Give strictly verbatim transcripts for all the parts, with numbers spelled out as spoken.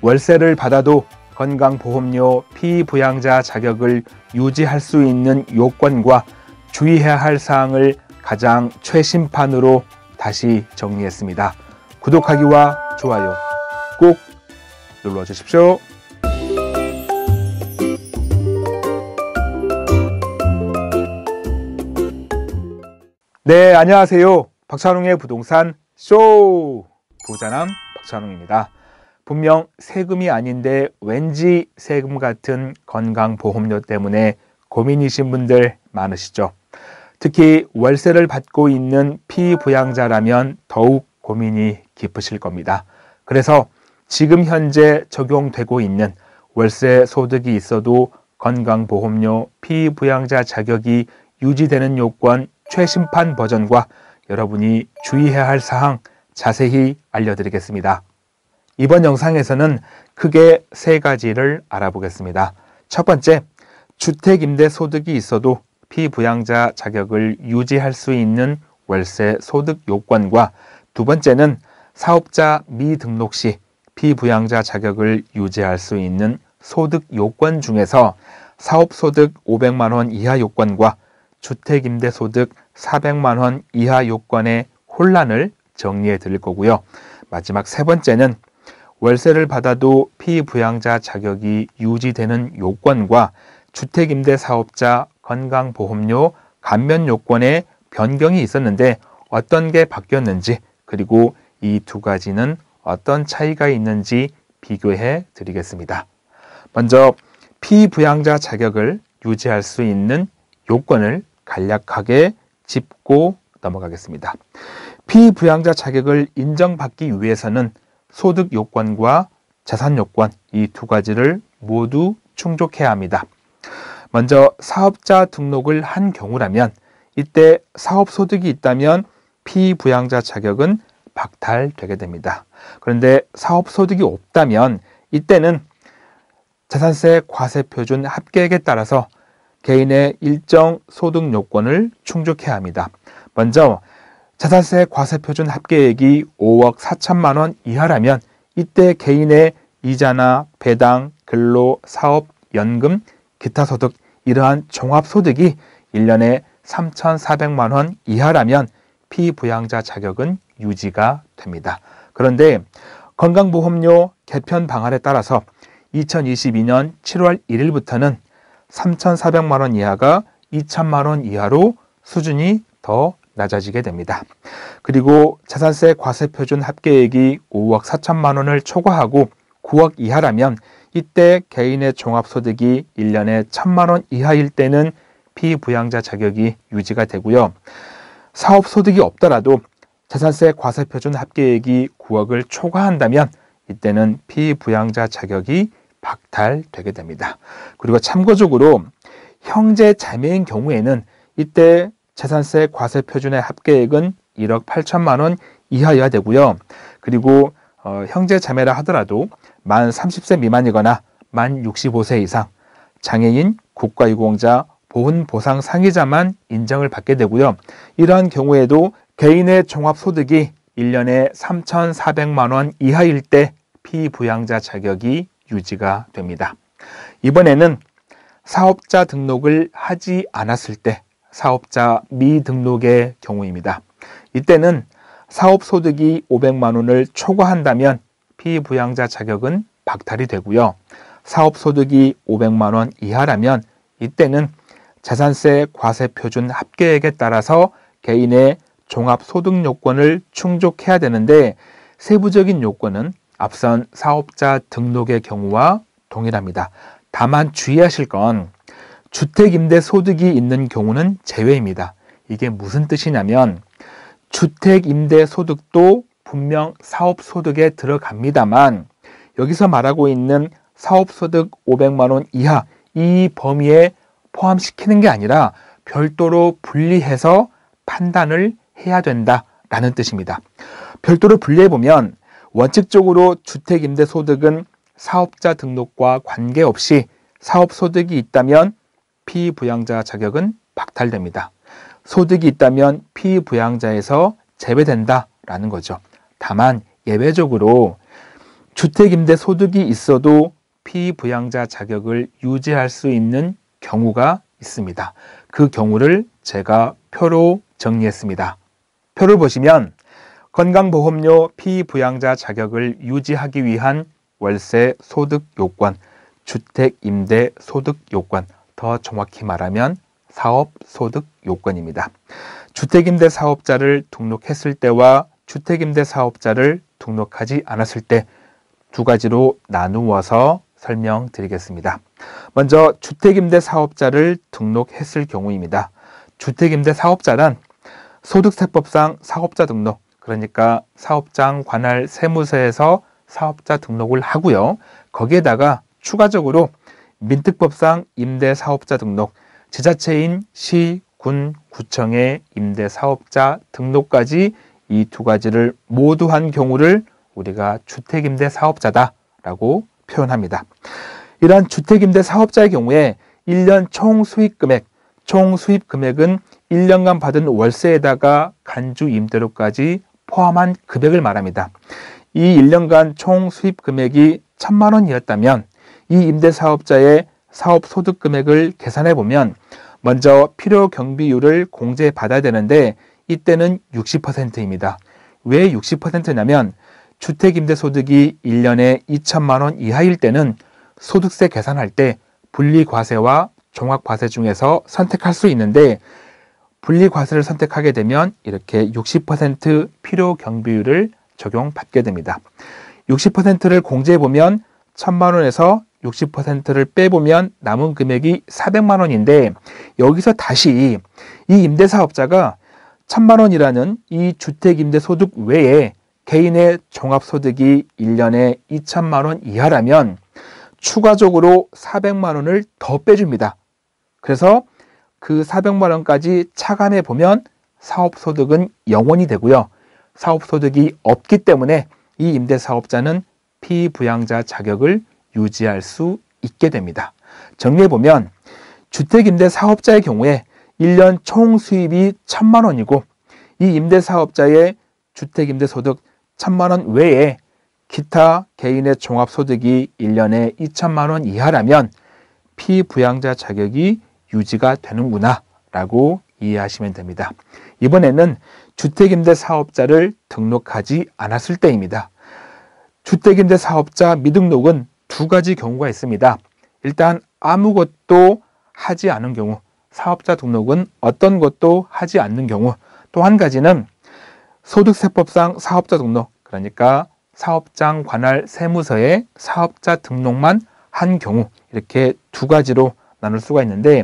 월세를 받아도 건강보험료 피부양자 자격을 유지할 수 있는 요건과 주의해야 할 사항을 가장 최신판으로 다시 정리했습니다. 구독하기와 좋아요 꼭 눌러주십시오. 네, 안녕하세요. 박찬웅의 부동산 쇼! 부자남 박찬웅입니다. 분명 세금이 아닌데 왠지 세금 같은 건강보험료 때문에 고민이신 분들 많으시죠? 특히 월세를 받고 있는 피부양자라면 더욱 고민이 깊으실 겁니다. 그래서 지금 현재 적용되고 있는 월세 소득이 있어도 건강보험료 피부양자 자격이 유지되는 요건 최신판 버전과 여러분이 주의해야 할 사항 자세히 알려드리겠습니다. 이번 영상에서는 크게 세 가지를 알아보겠습니다. 첫 번째, 주택임대 소득이 있어도 피부양자 자격을 유지할 수 있는 월세 소득 요건과 두 번째는 사업자 미등록 시 피부양자 자격을 유지할 수 있는 소득 요건 중에서 사업소득 오백만 원 이하 요건과 주택임대소득 사백만 원 이하 요건의 혼란을 정리해 드릴 거고요. 마지막 세 번째는 월세를 받아도 피부양자 자격이 유지되는 요건과 주택임대사업자 건강보험료 감면 요건의 변경이 있었는데 어떤 게 바뀌었는지, 그리고 이 두 가지는 어떤 차이가 있는지 비교해 드리겠습니다. 먼저 피부양자 자격을 유지할 수 있는 요건을 간략하게 짚고 넘어가겠습니다. 피부양자 자격을 인정받기 위해서는 소득 요건과 자산 요건 이 두 가지를 모두 충족해야 합니다. 먼저 사업자 등록을 한 경우라면 이때 사업소득이 있다면 피부양자 자격은 박탈되게 됩니다. 그런데 사업소득이 없다면 이때는 자산세 과세표준 합계액에 따라서 개인의 일정 소득 요건을 충족해야 합니다. 먼저 자산세 과세표준 합계액이 오억 사천만 원 이하라면 이때 개인의 이자나 배당, 근로, 사업, 연금, 기타 소득 이러한 종합소득이 일 년에 삼천사백만 원 이하라면 피부양자 자격은 유지가 됩니다. 그런데 건강보험료 개편 방안에 따라서 이천이십이 년 칠월 일일부터는 삼천사백만 원 이하가 이천만 원 이하로 수준이 더 낮아지게 됩니다. 그리고 자산세 과세표준 합계액이 오억 사천만 원을 초과하고 구억 이하라면 이때 개인의 종합소득이 일 년에 천만 원 이하일 때는 피부양자 자격이 유지가 되고요. 사업소득이 없더라도 자산세 과세표준 합계액이 구억을 초과한다면 이때는 피부양자 자격이 박탈되게 됩니다. 그리고 참고적으로 형제 자매인 경우에는 이때 자산세 과세표준의 합계액은 일억 팔천만 원 이하여야 되고요. 그리고 어, 형제 자매라 하더라도 만 삼십 세 미만이거나 만 육십오 세 이상, 장애인, 국가유공자, 보훈보상 상이자만 인정을 받게 되고요. 이러한 경우에도 개인의 종합소득이 일 년에 삼천사백만 원 이하일 때 피부양자 자격이 유지가 됩니다. 이번에는 사업자 등록을 하지 않았을 때 사업자 미등록의 경우입니다. 이때는 사업소득이 오백만 원을 초과한다면 피부양자 자격은 박탈이 되고요. 사업소득이 오백만 원 이하라면 이때는 자산세 과세표준 합계액에 따라서 개인의 종합소득 요건을 충족해야 되는데 세부적인 요건은 앞선 사업자 등록의 경우와 동일합니다. 다만 주의하실 건 주택임대소득이 있는 경우는 제외입니다. 이게 무슨 뜻이냐면 주택임대소득도 분명 사업소득에 들어갑니다만 여기서 말하고 있는 사업소득 오백만 원 이하 이 범위에 포함시키는 게 아니라 별도로 분리해서 판단을 해야 된다라는 뜻입니다. 별도로 분리해보면 원칙적으로 주택임대소득은 사업자 등록과 관계없이 사업소득이 있다면 피부양자 자격은 박탈됩니다. 소득이 있다면 피부양자에서 제외된다라는 거죠. 다만 예외적으로 주택임대 소득이 있어도 피부양자 자격을 유지할 수 있는 경우가 있습니다. 그 경우를 제가 표로 정리했습니다. 표를 보시면 건강보험료 피부양자 자격을 유지하기 위한 월세 소득 요건, 주택임대 소득 요건, 더 정확히 말하면 사업 소득 요건입니다. 주택임대 사업자를 등록했을 때와 주택임대 사업자를 등록하지 않았을 때 두 가지로 나누어서 설명드리겠습니다. 먼저 주택임대 사업자를 등록했을 경우입니다. 주택임대 사업자란 소득세법상 사업자 등록, 그러니까 사업장 관할 세무서에서 사업자 등록을 하고요. 거기에다가 추가적으로 민특법상 임대사업자 등록, 지자체인 시, 군, 구청의 임대사업자 등록까지 이 두 가지를 모두 한 경우를 우리가 주택임대 사업자다라고 표현합니다. 이러한 주택임대 사업자의 경우에 일 년 총 수익금액, 총 수입금액은 일 년간 받은 월세에다가 간주 임대료까지 포함한 금액을 말합니다. 이 일 년간 총 수입금액이 천만 원이었다면 이 임대사업자의 사업소득금액을 계산해 보면 먼저 필요경비율을 공제받아야 되는데 이때는 육십 퍼센트입니다. 왜 육십 퍼센트냐면 주택임대소득이 일 년에 이천만 원 이하일 때는 소득세 계산할 때 분리과세와 종합과세 중에서 선택할 수 있는데 분리과세를 선택하게 되면 이렇게 육십 퍼센트 필요경비율을 적용받게 됩니다. 육십 퍼센트를 공제해보면 천만 원에서 육십 퍼센트를 빼보면 남은 금액이 사백만 원인데 여기서 다시 이 임대사업자가 천만 원이라는 이 주택임대소득 외에 개인의 종합소득이 일 년에 이천만 원 이하라면 추가적으로 사백만 원을 더 빼줍니다. 그래서 그 사백만 원까지 차감해 보면 사업소득은 영원이 되고요. 사업소득이 없기 때문에 이 임대사업자는 피부양자 자격을 유지할 수 있게 됩니다. 정리해보면 주택임대사업자의 경우에 일 년 총 수입이 천만 원이고 이 임대사업자의 주택임대소득 천만 원 외에 기타 개인의 종합소득이 일 년에 이천만 원 이하라면 피부양자 자격이 유지가 되는구나 라고 이해하시면 됩니다. 이번에는 주택임대사업자를 등록하지 않았을 때입니다. 주택임대사업자 미등록은 두 가지 경우가 있습니다. 일단 아무것도 하지 않은 경우, 사업자 등록은 어떤 것도 하지 않는 경우, 또 한 가지는 소득세법상 사업자 등록, 그러니까 사업장 관할 세무서에 사업자 등록만 한 경우, 이렇게 두 가지로 나눌 수가 있는데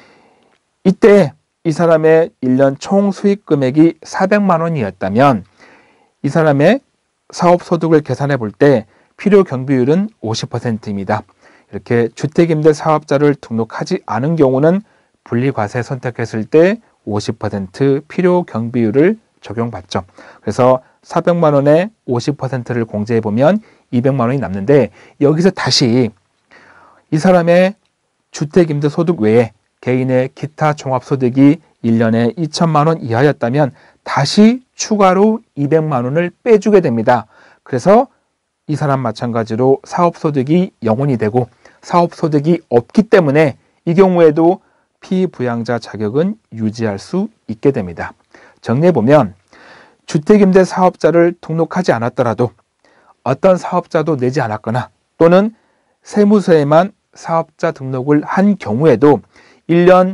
이때 이 사람의 일 년 총 수익 금액이 사백만 원이었다면 이 사람의 사업소득을 계산해 볼 때 필요 경비율은 오십 퍼센트입니다. 이렇게 주택임대 사업자를 등록하지 않은 경우는 분리과세 선택했을 때 오십 퍼센트 필요 경비율을 적용받죠. 그래서 사백만 원에 오십 퍼센트를 공제해 보면 이백만 원이 남는데 여기서 다시 이 사람의 주택임대 소득 외에 개인의 기타 종합소득이 일 년에 이천만 원 이하였다면 다시 추가로 이백만 원을 빼주게 됩니다. 그래서 이 사람 마찬가지로 사업소득이 영원이 되고 사업소득이 없기 때문에 이 경우에도 피부양자 자격은 유지할 수 있게 됩니다. 정리해보면 주택임대 사업자를 등록하지 않았더라도 어떤 사업자도 내지 않았거나 또는 세무서에만 사업자 등록을 한 경우에도 일 년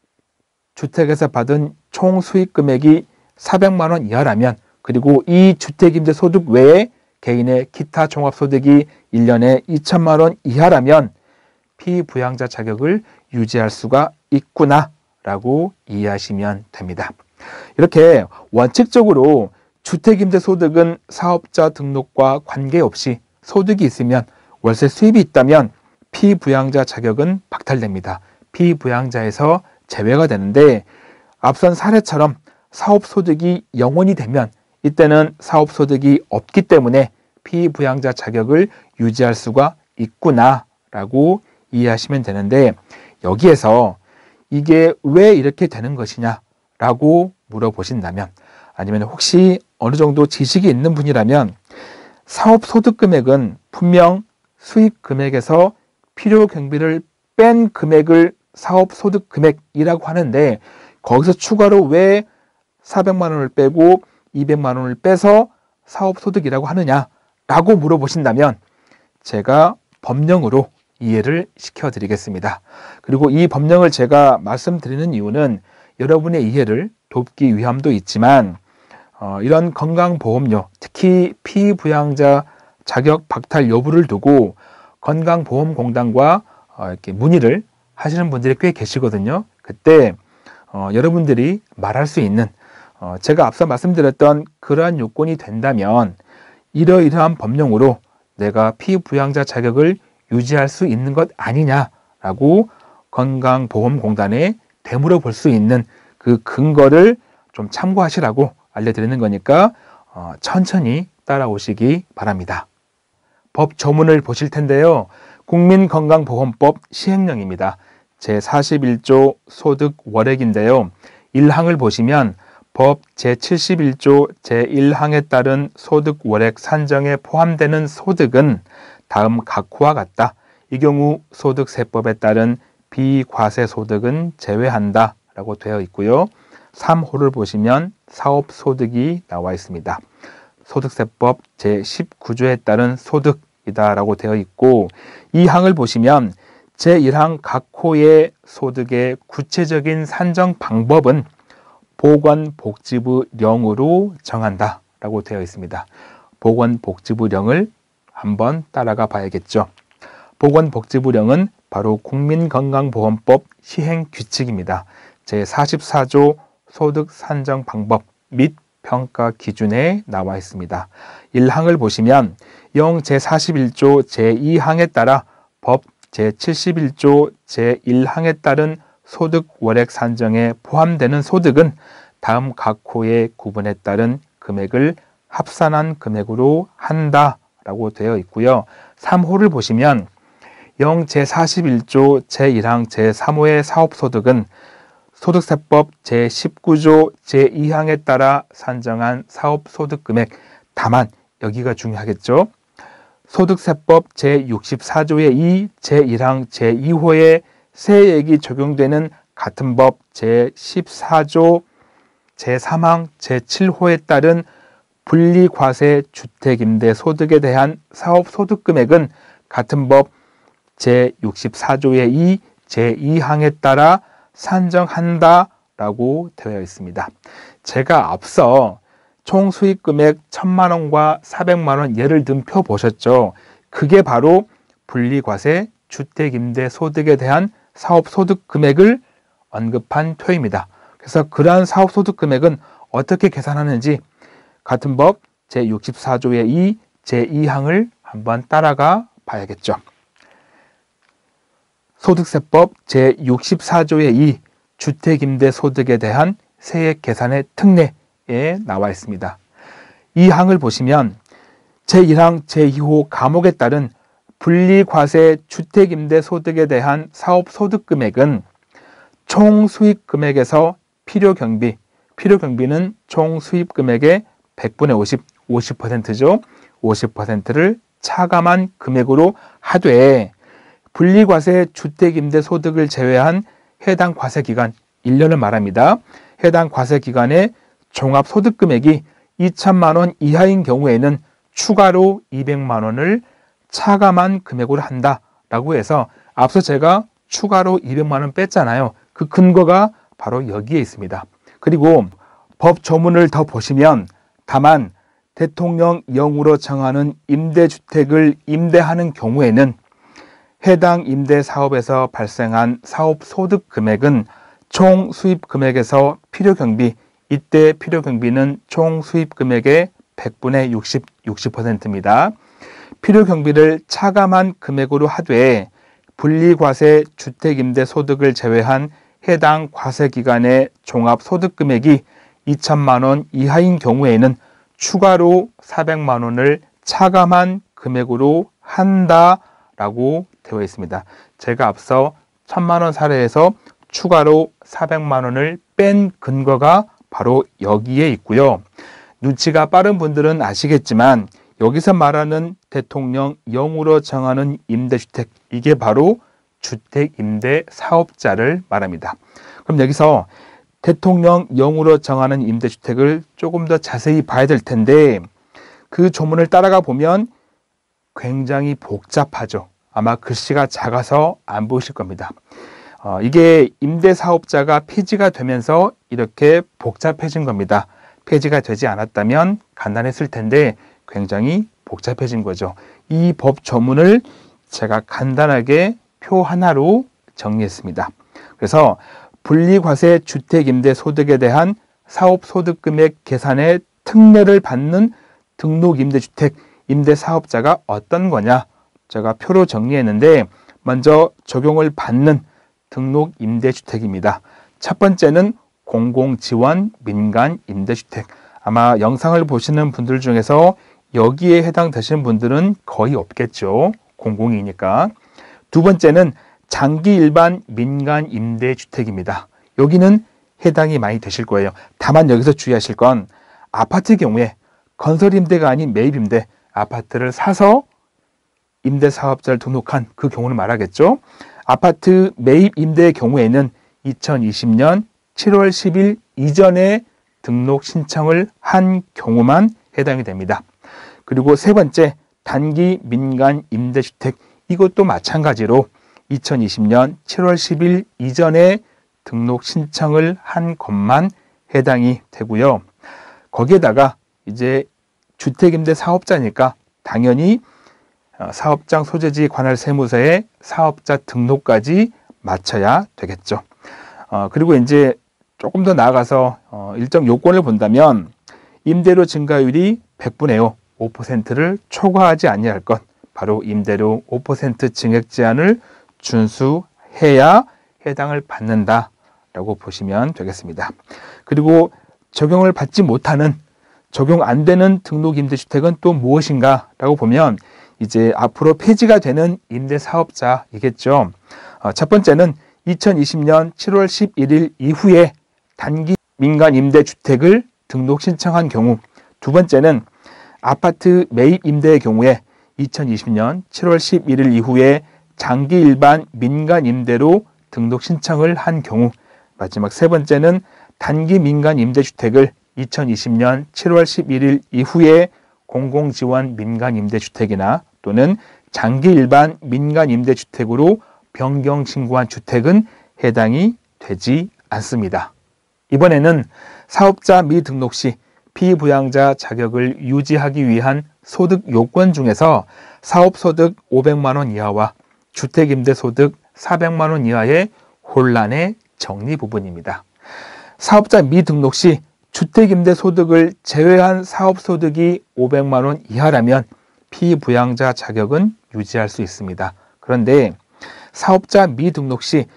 주택에서 받은 총 수익 금액이 사백만 원 이하라면 그리고 이 주택임대 소득 외에 개인의 기타 종합소득이 일 년에 이천만 원 이하라면 피부양자 자격을 유지할 수가 있구나 라고 이해하시면 됩니다. 이렇게 원칙적으로 주택임대 소득은 사업자 등록과 관계없이 소득이 있으면 월세 수입이 있다면 피부양자 자격은 박탈됩니다. 피부양자에서 제외가 되는데 앞선 사례처럼 사업소득이 영원이 되면 이때는 사업소득이 없기 때문에 피부양자 자격을 유지할 수가 있구나 라고 이해하시면 되는데 여기에서 이게 왜 이렇게 되는 것이냐 라고 물어보신다면 아니면 혹시 어느 정도 지식이 있는 분이라면 사업소득금액은 분명 수익금액에서 필요경비를 뺀 금액을 사업소득금액이라고 하는데 거기서 추가로 왜 사백만 원을 빼고 이백만 원을 빼서 사업소득이라고 하느냐라고 물어보신다면 제가 법령으로 이해를 시켜드리겠습니다. 그리고 이 법령을 제가 말씀드리는 이유는 여러분의 이해를 돕기 위함도 있지만 어, 이런 건강보험료, 특히 피부양자 자격 박탈 여부를 두고 건강보험공단과 어, 이렇게 문의를 하시는 분들이 꽤 계시거든요. 그때 어, 여러분들이 말할 수 있는 어, 제가 앞서 말씀드렸던 그러한 요건이 된다면 이러이러한 법령으로 내가 피부양자 자격을 유지할 수 있는 것 아니냐라고 건강보험공단에 되물어 볼 수 있는 그 근거를 좀 참고하시라고 알려드리는 거니까 어, 천천히 따라오시기 바랍니다. 법 조문을 보실 텐데요. 국민건강보험법 시행령입니다. 제사십일 조 소득 월액인데요. 일 항을 보시면 법 제칠십일 조 제일 항에 따른 소득 월액 산정에 포함되는 소득은 다음 각호와 같다. 이 경우 소득세법에 따른 비과세 소득은 제외한다 라고 되어 있고요. 삼 호를 보시면 사업소득이 나와 있습니다. 소득세법 제십구 조에 따른 소득이다 라고 되어 있고 이 항을 보시면 제일 항 각 호의 소득의 구체적인 산정 방법은 보건복지부령으로 정한다 라고 되어 있습니다. 보건복지부령을 한번 따라가 봐야겠죠. 보건복지부령은 바로 국민건강보험법 시행규칙입니다. 제사십사 조 소득산정 방법 및 평가 기준에 나와 있습니다. 일 항을 보시면 영 제사십일 조 제이 항에 따라 법 제칠십일 조 제일 항에 따른 소득 월액 산정에 포함되는 소득은 다음 각 호의 구분에 따른 금액을 합산한 금액으로 한다 라고 되어 있고요. 삼 호를 보시면 영 제사십일 조 제일 항 제삼 호의 사업소득은 소득세법 제십구 조 제이 항에 따라 산정한 사업소득금액, 다만 여기가 중요하겠죠. 소득세법 제육십사 조의 이, 제일 항 제이 호의 세액이 적용되는 같은 법 제십사 조 제삼 항 제칠 호에 따른 분리과세 주택임대 소득에 대한 사업소득금액은 같은 법 제육십사 조의 이, 제이 항에 따라 산정한다 라고 되어 있습니다. 제가 앞서 총 수익금액 천만 원과 사백만 원 예를 든 표 보셨죠? 그게 바로 분리과세 주택임대 소득에 대한 사업소득금액을 언급한 표입니다. 그래서 그러한 사업소득금액은 어떻게 계산하는지 같은 법 제육십사 조의 이, 제이 항을 한번 따라가 봐야겠죠. 소득세법 제육십사 조의 이 주택임대 소득에 대한 세액 계산의 특례에 나와 있습니다. 이 항을 보시면 제일 항 제이 호 가목에 따른 분리과세 주택임대 소득에 대한 사업소득금액은 총 수익금액에서 필요경비, 필요경비는 총 수입금액의 백분의 오십, 오십 퍼센트죠. 오십 퍼센트를 차감한 금액으로 하되 분리과세 주택임대 소득을 제외한 해당 과세기간 일 년을 말합니다. 해당 과세기간의 종합소득금액이 이천만 원 이하인 경우에는 추가로 이백만 원을 차감한 금액으로 한다라고 해서 앞서 제가 추가로 이백만 원 뺐잖아요. 그 근거가 바로 여기에 있습니다. 그리고 법 조문을 더 보시면 다만 대통령령으로 정하는 임대주택을 임대하는 경우에는 해당 임대사업에서 발생한 사업소득 금액은 총 수입금액에서 필요경비, 이때 필요경비는 총 수입금액의 백분의 육십, 육십 퍼센트입니다. 필요경비를 차감한 금액으로 하되 분리과세 주택임대 소득을 제외한 해당 과세기간의 종합소득금액이 이천만 원 이하인 경우에는 추가로 사백만 원을 차감한 금액으로 한다라고 되어 있습니다. 제가 앞서 천만 원 사례에서 추가로 사백만 원을 뺀 근거가 바로 여기에 있고요. 눈치가 빠른 분들은 아시겠지만 여기서 말하는 대통령 영으로 정하는 임대주택, 이게 바로 주택임대사업자를 말합니다. 그럼 여기서 대통령 영으로 정하는 임대주택을 조금 더 자세히 봐야 될 텐데, 그 조문을 따라가 보면 굉장히 복잡하죠. 아마 글씨가 작아서 안 보이실 겁니다. 어, 이게 임대사업자가 폐지가 되면서 이렇게 복잡해진 겁니다. 폐지가 되지 않았다면 간단했을 텐데 굉장히 복잡해진 거죠. 이 법 조문을 제가 간단하게 표 하나로 정리했습니다. 그래서 분리과세 주택임대소득에 대한 사업소득금액 계산의 특례를 받는 등록임대주택 임대사업자가 어떤 거냐, 제가 표로 정리했는데, 먼저 적용을 받는 등록임대주택입니다. 첫 번째는 공공지원 민간임대주택. 아마 영상을 보시는 분들 중에서 여기에 해당되시는 분들은 거의 없겠죠. 공공이니까. 두 번째는 장기 일반 민간 임대주택입니다. 여기는 해당이 많이 되실 거예요. 다만 여기서 주의하실 건 아파트 경우에 건설 임대가 아닌 매입 임대, 아파트를 사서 임대사업자를 등록한 그 경우는 말하겠죠. 아파트 매입 임대의 경우에는 이천이십 년 칠월 십일 이전에 등록 신청을 한 경우만 해당이 됩니다. 그리고 세 번째, 단기 민간 임대주택. 이것도 마찬가지로 이천이십 년 칠월 십일 이전에 등록 신청을 한 것만 해당이 되고요. 거기에다가 이제 주택임대 사업자니까 당연히 사업장 소재지 관할 세무서에 사업자 등록까지 마쳐야 되겠죠. 어, 그리고 이제 조금 더 나아가서 어, 일정 요건을 본다면 임대료 증가율이 백분의 오, 오 퍼센트를 초과하지 아니할 것, 바로 임대료 오 퍼센트 증액 제한을 준수해야 해당을 받는다라고 보시면 되겠습니다. 그리고 적용을 받지 못하는, 적용 안 되는 등록임대주택은 또 무엇인가 라고 보면 이제 앞으로 폐지가 되는 임대사업자이겠죠. 어, 첫 번째는 이천이십 년 칠월 십일일 이후에 단기 민간 임대주택을 등록 신청한 경우, 두 번째는 아파트 매입 임대의 경우에 이천이십 년 칠월 십일일 이후에 장기 일반 민간 임대로 등록 신청을 한 경우, 마지막 세 번째는 단기 민간 임대주택을 이천이십 년 칠월 십일일 이후에 공공지원 민간 임대주택이나 또는 장기 일반 민간 임대주택으로 변경 신고한 주택은 해당이 되지 않습니다. 이번에는 사업자 미등록 시 피부양자 자격을 유지하기 위한 소득 요건 중에서 사업소득 오백만 원 이하와 주택임대소득 사백만 원 이하의 혼란의 정리 부분입니다. 사업자 미등록 시 주택임대소득을 제외한 사업소득이 오백만 원 이하라면 피부양자 자격은 유지할 수 있습니다. 그런데 사업자 미등록 시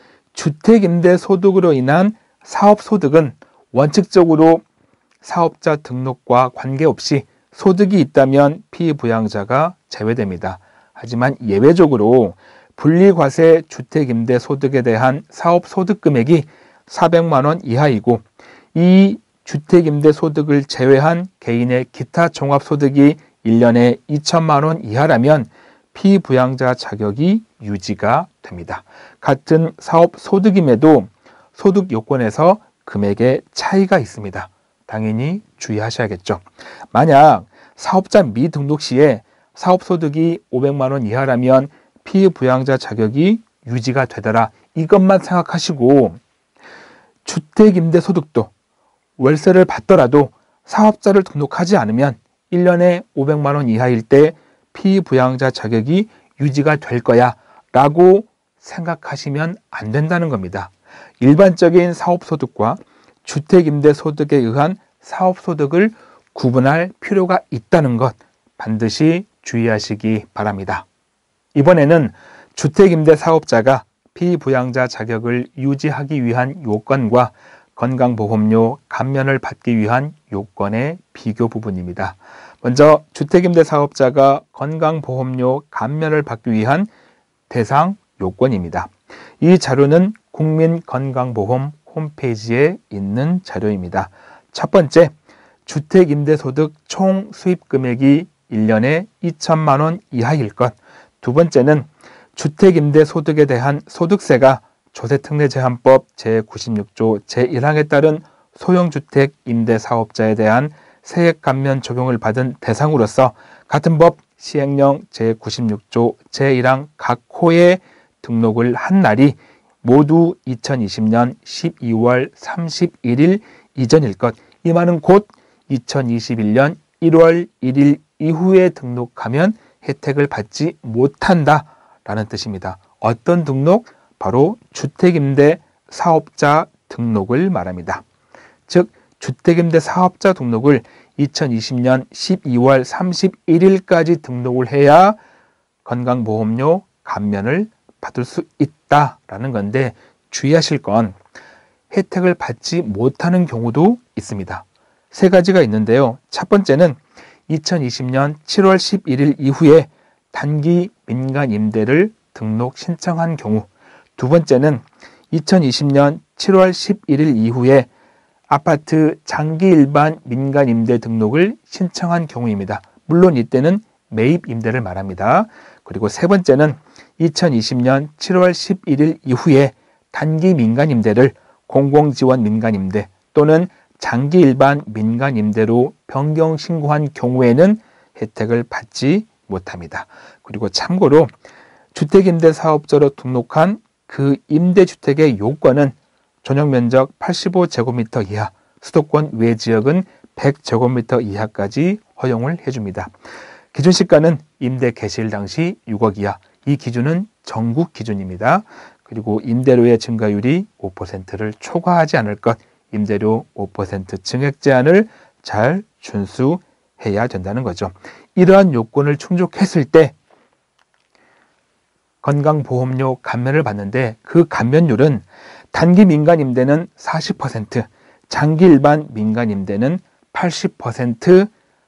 주택임대소득으로 인한 사업소득은 원칙적으로 사업자 등록과 관계없이 소득이 있다면 피부양자가 제외됩니다. 하지만 예외적으로 분리과세 주택임대소득에 대한 사업소득 금액이 사백만 원 이하이고 이 주택임대소득을 제외한 개인의 기타 종합소득이 일 년에 이천만 원 이하라면 피부양자 자격이 유지가 됩니다. 같은 사업소득임에도 소득 요건에서 금액의 차이가 있습니다. 당연히 주의하셔야겠죠. 만약 사업자 미등록 시에 사업소득이 오백만 원 이하라면 피부양자 자격이 유지가 되더라, 이것만 생각하시고 주택임대소득도 월세를 받더라도 사업자를 등록하지 않으면 일 년에 오백만 원 이하일 때 피부양자 자격이 유지가 될 거야 라고 생각하시면 안 된다는 겁니다. 일반적인 사업소득과 주택임대소득에 의한 사업소득을 구분할 필요가 있다는 것 반드시 주의하시기 바랍니다. 이번에는 주택임대사업자가 피부양자 자격을 유지하기 위한 요건과 건강보험료 감면을 받기 위한 요건의 비교 부분입니다. 먼저 주택임대사업자가 건강보험료 감면을 받기 위한 대상 요건입니다. 이 자료는 국민건강보험 홈페이지에 있는 자료입니다. 첫 번째, 주택임대소득 총 수입금액이 일 년에 이천만 원 이하일 것. 두 번째는 주택임대소득에 대한 소득세가 조세특례제한법 제구십육 조 제일 항에 따른 소형주택 임대사업자에 대한 세액 감면 적용을 받은 대상으로서 같은 법 시행령 제구십육 조 제일 항 각 호에 등록을 한 날이 모두 이천이십 년 십이월 삼십일 일 이전일 것. 이 말은 곧 이천이십일 년 일월 일 일 이후에 등록하면 혜택을 받지 못한다라는 뜻입니다. 어떤 등록? 바로 주택임대 사업자 등록을 말합니다. 즉 주택임대 사업자 등록을 이천이십 년 십이월 삼십일 일까지 등록을 해야 건강보험료 감면을 받을 수 있다라는 건데, 주의하실 건 혜택을 받지 못하는 경우도 있습니다. 세 가지가 있는데요. 첫 번째는 이천이십 년 칠월 십일 일 이후에 단기 민간 임대를 등록 신청한 경우, 두 번째는 이천이십 년 칠월 십일 일 이후에 아파트 장기 일반 민간 임대 등록을 신청한 경우입니다. 물론 이때는 매입 임대를 말합니다. 그리고 세 번째는 이천이십 년 칠월 십일 일 이후에 단기 민간 임대를 공공지원 민간 임대 또는 장기 일반 민간 임대로 변경 신고한 경우에는 혜택을 받지 못합니다. 그리고 참고로 주택임대 사업자로 등록한 그 임대주택의 요건은 전용면적 팔십오 제곱미터 이하, 수도권 외 지역은 백 제곱미터 이하까지 허용을 해줍니다. 기준 시가는 임대 개시일 당시 육억 이하, 이 기준은 전국 기준입니다. 그리고 임대료의 증가율이 오 퍼센트를 초과하지 않을 것, 임대료 오 퍼센트 증액 제한을 잘 준수해야 된다는 거죠. 이러한 요건을 충족했을 때 건강보험료 감면을 받는데, 그 감면율은 단기 민간 임대는 사십 퍼센트, 장기 일반 민간 임대는 팔십 퍼센트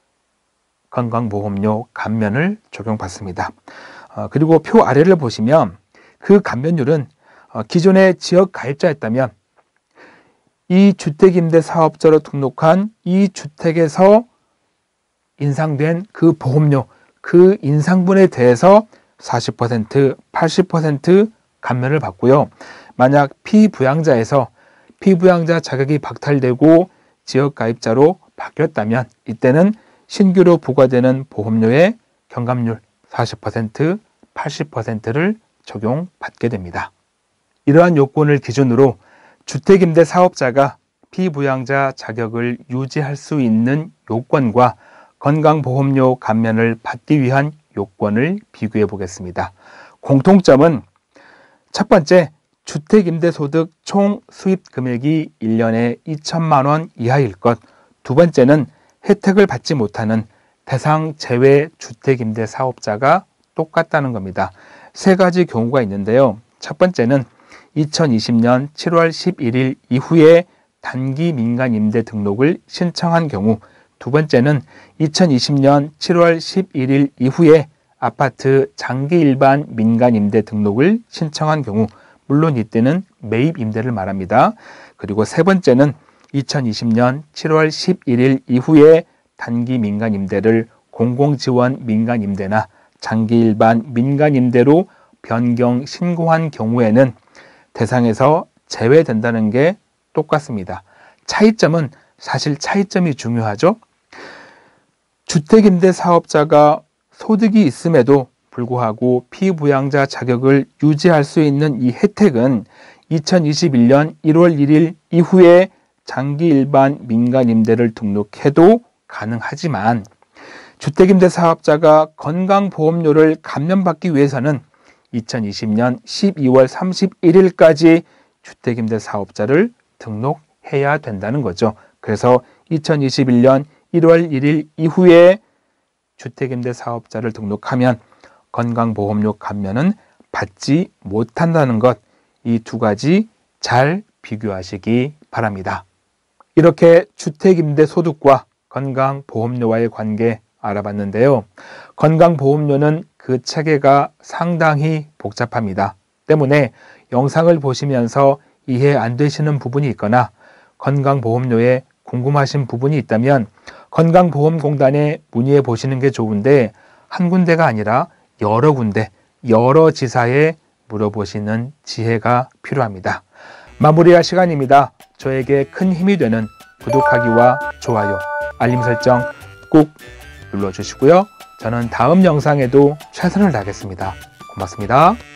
건강보험료 감면을 적용받습니다. 어, 그리고 표 아래를 보시면 그 감면율은 어, 기존의 지역 가입자였다면 이 주택임대 사업자로 등록한 이 주택에서 인상된 그 보험료, 그 인상분에 대해서 사십 퍼센트, 팔십 퍼센트 감면을 받고요. 만약 피부양자에서 피부양자 자격이 박탈되고 지역 가입자로 바뀌었다면 이때는 신규로 부과되는 보험료의 경감률 사십 퍼센트, 팔십 퍼센트를 적용받게 됩니다. 이러한 요건을 기준으로 주택임대 사업자가 피부양자 자격을 유지할 수 있는 요건과 건강보험료 감면을 받기 위한 요건을 비교해 보겠습니다. 공통점은 첫 번째, 주택임대소득 총 수입 금액이 일 년에 이천만 원 이하일 것. 두 번째는 혜택을 받지 못하는 대상 제외 주택임대 사업자가 똑같다는 겁니다. 세 가지 경우가 있는데요. 첫 번째는 이천이십 년 칠월 십일 일 이후에 단기 민간 임대 등록을 신청한 경우, 두 번째는 이천이십 년 칠월 십일 일 이후에 아파트 장기 일반 민간 임대 등록을 신청한 경우, 물론 이때는 매입 임대를 말합니다. 그리고 세 번째는 이천이십 년 칠월 십일 일 이후에 단기 민간 임대를 공공지원 민간 임대나 장기 일반 민간 임대로 변경 신고한 경우에는 대상에서 제외된다는 게 똑같습니다. 차이점은 사실 차이점이 중요하죠. 주택임대 사업자가 소득이 있음에도 불구하고 피부양자 자격을 유지할 수 있는 이 혜택은 이천이십일 년 일월 일 일 이후에 장기 일반 민간 임대를 등록해도 가능하지만, 주택임대 사업자가 건강보험료를 감면받기 위해서는 이천이십 년 십이월 삼십일 일까지 주택임대 사업자를 등록해야 된다는 거죠. 그래서 이천이십일 년 일월 일 일 이후에 주택임대 사업자를 등록하면 건강보험료 감면은 받지 못한다는 것, 이 두 가지 잘 비교하시기 바랍니다. 이렇게 주택임대 소득과 건강보험료와의 관계 알아봤는데요. 건강보험료는 그 체계가 상당히 복잡합니다. 때문에 영상을 보시면서 이해 안 되시는 부분이 있거나 건강보험료에 궁금하신 부분이 있다면 건강보험공단에 문의해 보시는 게 좋은데 한 군데가 아니라 여러 군데, 여러 지사에 물어보시는 지혜가 필요합니다. 마무리할 시간입니다. 저에게 큰 힘이 되는 구독하기와 좋아요, 알림 설정 꼭 눌러주시고요. 저는 다음 영상에도 최선을 다하겠습니다. 고맙습니다.